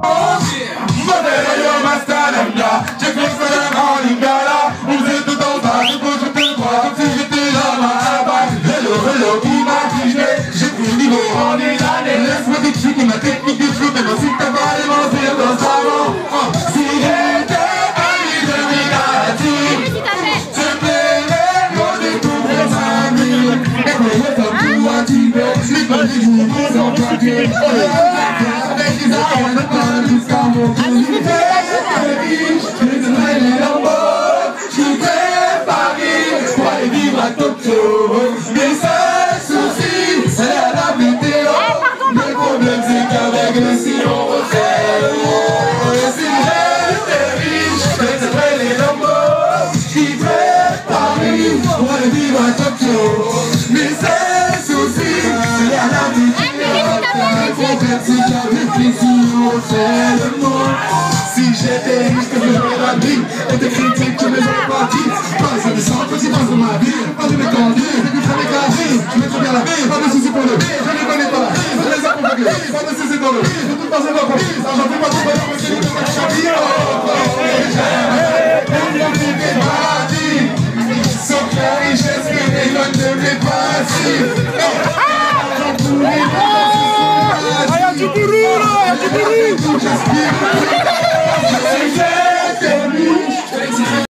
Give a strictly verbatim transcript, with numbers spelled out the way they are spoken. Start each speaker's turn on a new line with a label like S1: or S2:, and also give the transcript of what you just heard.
S1: Si j'étais riche, que je ferais la vie et des critiques que mes autres partis. Pas de sang, petit passe de ma vie. Pas de mes candidats, j'écouterai mes gradis. Je mets trop bien la vie, pas de soucis pour le vie. Je ne connais pas la vie, je les ai convoqués. Pas de soucis dans le vie, de toute façon, pas compris. Ça, j'en fais pas trop, pas de soucis,